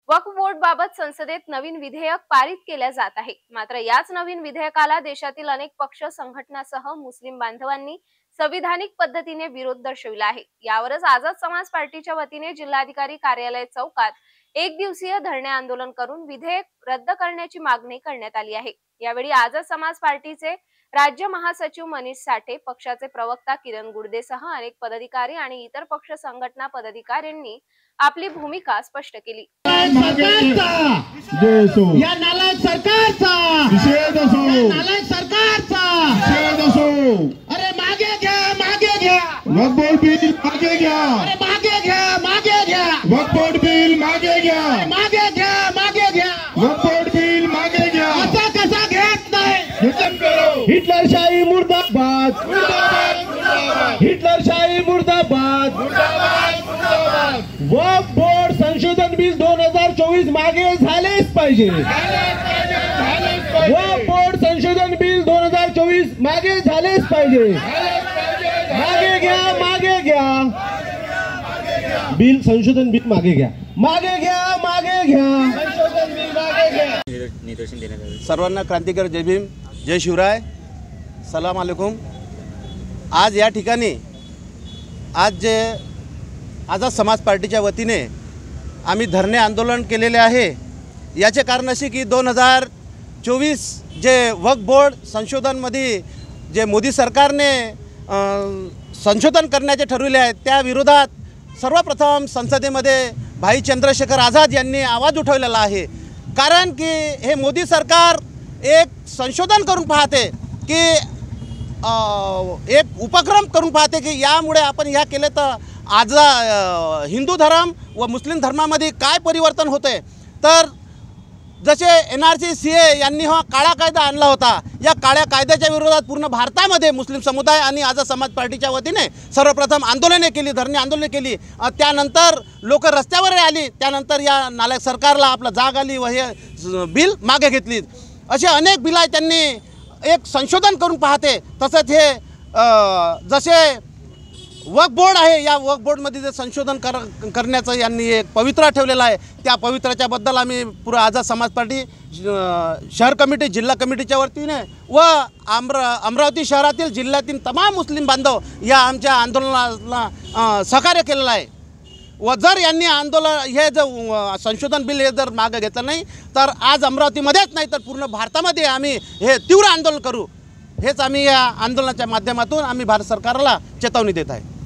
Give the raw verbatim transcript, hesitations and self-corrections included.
वक्फ board बाबत संसदेत नवीन विधेयक पारित केले जात आहे। मात्र याच नवीन विधेयकाला देशातील अनेक पक्ष संघटनांसह मुस्लिम बांधवांनी संविधानिक पद्धतीने विरोध दर्शविला आहे। यावरच आझाद समाज पार्टीच्या वतीने जिल्हाधिकारी कार्यालय चौकात एक दिवसीय धरणे आंदोलन करून विधेयक रद्द करण्याची मागणी करण्यात आली आहे। यावेळी आझाद समाज पार्टीचे राज्य महासचिव मनीष साठे, पक्षाचे प्रवक्ता किरण गुर्देसह अनेक पदाधिकारी आणि इतर पक्ष संघटना पदाधिकाऱ्यांनी आपली भूमिका स्पष्ट केली। या नालायक सरकारचा निषेध असो, नालायक सरकारचा निषेध असो। अरे मागे घ्या, मागे घ्या वक्फ बोर्ड बिल, मागे घ्या, अरे मागे घ्या, मागे घ्या वक्फ बोर्ड बिल, मागे घ्या, मागे घ्या, मागे घ्या वक्फ बोर्ड बिल, मागे घ्या। असा कसा घेत नाही, हिटलरशाही मुर्दाबाद, हिटलरशाही मुर्दाबाद, वक्फ बोर्ड संशोधन बिल दोन हजार चोवीस मागे झालेच पाहिजे। वक्फ बोर्ड संशोधन बिल दोन हजार चोवीस मागे झालेच पाहिजे। मागे घ्या, मागे घ्या बिल, संशोधन बिल मागे घ्या, मागे घ्या, मागे घ्या संशोधन बिल, मागे घ्या। सर्वांना क्रांतिकारी जय भीम, जय शिवराय, सलाम अलैकुम। आज या ठिकाणी आज जे आझाद समाज पार्टीच्या वतीने आम्ही धरणे आंदोलन केलेले आहे। याचे कारण असे की दोन हजार चोवीस जे वक्फ बोर्ड संशोधनमध्ये जे मोदी सरकारने संशोधन करण्याचे ठरविले आहे त्या विरोधात सर्वप्रथम संसदेमध्ये भाई चंद्रशेखर आझाद यांनी आवाज उठवलेला आहे। कारण की हे मोदी सरकार एक संशोधन करून पाहते की एक उपक्रम करून पाहते की यामुळे आपण ह्या केले तर आज हिंदू धर्म व मुस्लिम धर्मामध्ये काय परिवर्तन होते। तर जसे N R C C A यांनी हा काळा कायदा आणला होता, या काळ्या कायद्याच्या विरोधात पूर्ण भारतामध्ये मुस्लिम समुदाय आणि आझाद समाज पार्टीच्या वतीने सर्वप्रथम आंदोलने केली, धरणे आंदोलने केली। त्यानंतर लोक रस्त्यावर आली, त्यानंतर या नालायक सरकारला आपला जाग आली व हे बिल मागे घेतली। असे अनेक बिल त्यांनी एक संशोधन करून पाहते। तसंच हे जसे वक्फ बोर्ड आहे, या वक्फ बोर्डमध्ये जे संशोधन कर करण्याचं यांनी एक पवित्रा ठेवलेला आहे, त्या पवित्राच्याबद्दल आम्ही पुरा आझाद समाज पार्टी शहर कमिटी, जिल्हा कमिटीच्या वतीने व अमरा अमरावती शहरातील जिल्ह्यातील तमाम मुस्लिम बांधव या आमच्या आंदोलनाला सहकार्य केलेलं आहे। व जर यांनी आंदोलन हे जर संशोधन बिल हे जर मागे घेतलं नाही तर आज अमरावतीमध्येच नाही तर पूर्ण भारतामध्ये आम्ही हे तीव्र आंदोलन करू, हेच आम्ही या आंदोलनाच्या माध्यमातून आम्ही भारत सरकारला चेतावणी देत आहे।